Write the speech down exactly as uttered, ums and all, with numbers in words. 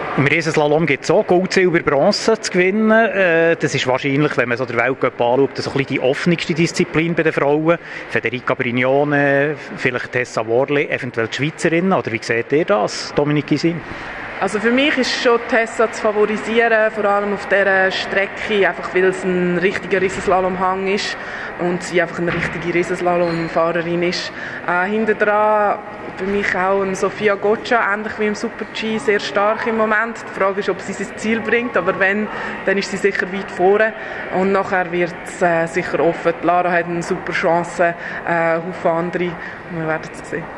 Im Riesenslalom gibt es auch Gold, Silber, Bronze zu gewinnen. Äh, das ist wahrscheinlich, wenn man so den Weltcup anschaut, so ein bisschen die offenste Disziplin bei den Frauen. Federica Brignone, vielleicht Tessa Worley, eventuell die Schweizerin. Oder wie seht ihr das, Dominique Gysin? Also für mich ist schon Tessa zu favorisieren, vor allem auf dieser Strecke, einfach weil es ein richtiger Riesenslalomhang ist und sie einfach eine richtige Riesenslalomfahrerin ist. Äh, hinten dran für mich auch ein Sofia Goccia, ähnlich wie im Super-G, sehr stark im Moment. Die Frage ist, ob sie es ins Ziel bringt, aber wenn, dann ist sie sicher weit vorne und nachher wird es äh, sicher offen. Die Lara hat eine super Chance, äh, Haufen andere, wir werden es sehen.